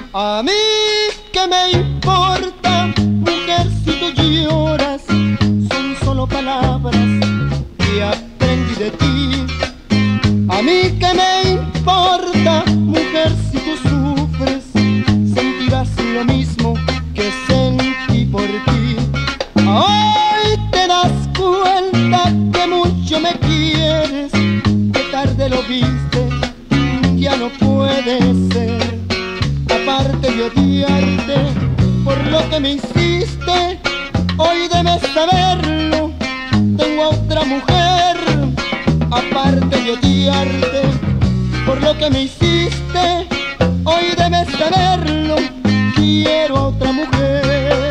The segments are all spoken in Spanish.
A mí qué me importa, mujer, si tú lloras, son solo palabras que aprendí de ti. A mí qué me importa, mujer, si tú sufres, sentirás lo mismo que sentí por ti. Hoy te das cuenta que mucho me quieres, que tarde lo viste, ya no puede ser. Aparte de odiarte por lo que me hiciste, hoy debes saberlo, tengo a otra mujer. Aparte de odiarte por lo que me hiciste, hoy debes saberlo, quiero a otra mujer.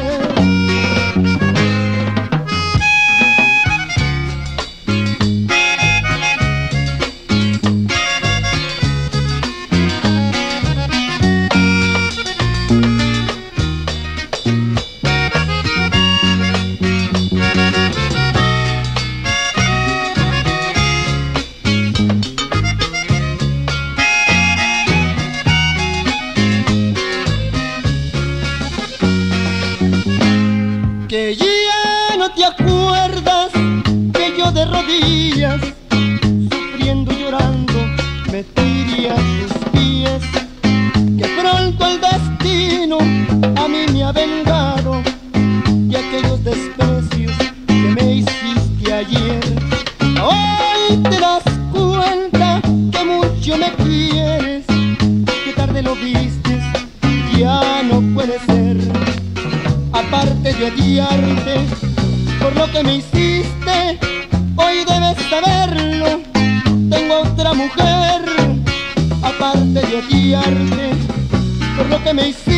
Que ya no te acuerdas que yo de rodillas, sufriendo y llorando, me tiré a tus pies, que pronto el destino a mí me ha vengado de aquellos desprecios que me hiciste ayer. Hoy te das cuenta que mucho me quieres, que tarde lo vistes, ya no puede ser. Aparte de odiarte por lo que me hiciste, hoy debes saberlo, tengo a otra mujer. Aparte de odiarte por lo que me hiciste,